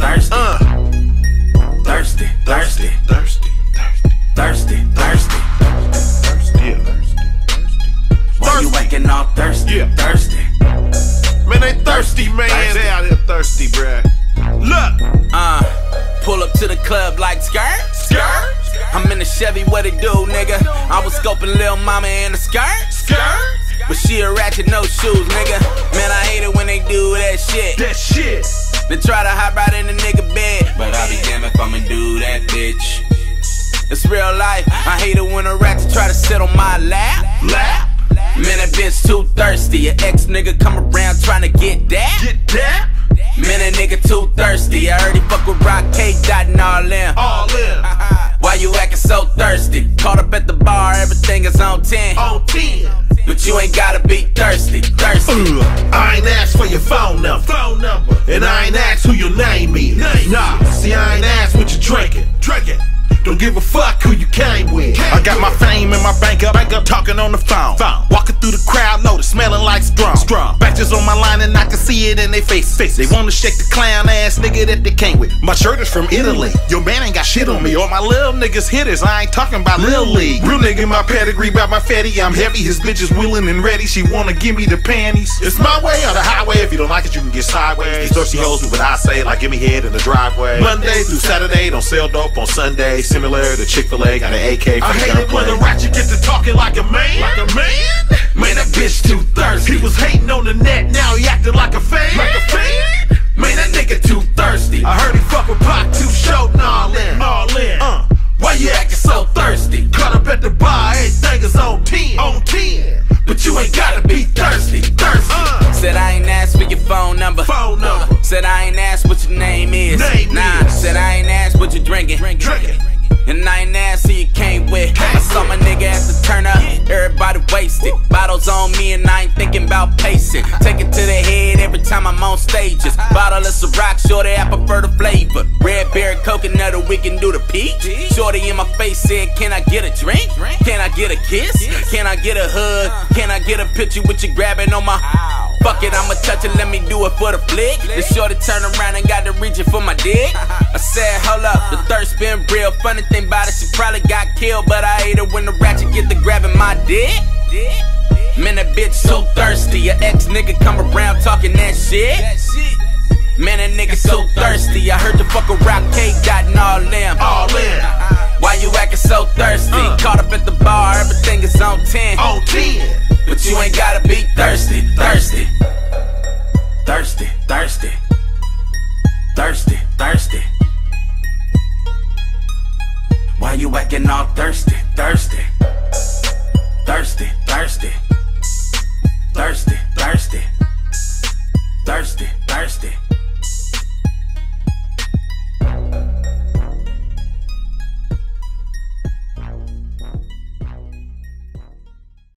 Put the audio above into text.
thirsty. Thirsty, thirsty, thirsty, thirsty, thirsty. Why you acting all thirsty? Thirsty. Man, they thirsty, man. They out here thirsty, bruh. Look. Pull up to the club like skirt. I'm in the Chevy, what it do, nigga? I was scoping Lil Mama in the skirt. But she a ratchet, no shoes, nigga. Man, I hate it when they do that shit. They try to hop right in the nigga bed, but I be damn if I'ma do that, bitch. It's real life. I hate it when a ratchet try to sit on my lap. Man, that bitch too thirsty. Your ex nigga come around trying to get that. Man, that nigga too thirsty. I heard he fuck with Rock K. Dot and all in. Why you acting so thirsty? Caught up at the bar, everything is on 10. But you ain't gotta be thirsty. I ain't asked for your phone number, and I ain't asked who your name is. Nah, see, I ain't asked what you drinking. Don't give a fuck who you came with. I got my fame in my bank up, talking on the phone. Walking through the crowd, loaded, smelling like strong. Batches on my line and I can see it in their faces. They wanna shake the clown ass nigga that they came with. My shirt is from Italy. Your man ain't got shit on me. All my little niggas hitters, I ain't talking about Lil League. Real nigga, my pedigree about my fatty. I'm heavy, his bitch is willing and ready. She wanna give me the panties. It's my way or the highway. If you don't like it, you can get sideways. These thirsty hoes do what I say, like give me head in the driveway. Monday through Saturday, don't sell dope on Sunday. Similar to Chick-fil-A, got an AK for I the hate it when gunplay. the ratchet get to talking like a man. Man, that bitch too thirsty. He was hating on the net, now he acting like a fan. Man, that nigga too thirsty. I heard he fuck with Pac, too short and all in. Why you acting so thirsty? Caught up at the bar, everything is on 10. But you ain't gotta be thirsty. Said I ain't asked for your phone number. Said I ain't asked what your name is. Said I ain't asked what you drinking. And I ain't asked who you came with. I saw my nigga at the turn up, everybody wasted. Bottles on me and I ain't thinking about pacing. Take it to the head every time I'm on stages. Bottle of Ciroc, shorty, I prefer the flavor. Red berry coconut, or we can do the peach. Shorty in my face said, can I get a drink? Can I get a kiss? Can I get a hug? Can I get a picture with you grabbing on my... Fuck it, I'ma touch it, let me do it for the flick. The shorty turned around and got to reaching for my dick. I said, hold up, the thirst been real. Funny thing about it, she probably got killed, but I hate it when the ratchet get to grabbing my dick. Man, that bitch so thirsty. Your ex nigga come around talking that shit. Man, that nigga so thirsty. I heard you fuck a Rock K. Dot and all in. Why you acting so thirsty? Caught up at the bar, everything is on 10. But you ain't gotta be thirsty. Why you acting all thirsty?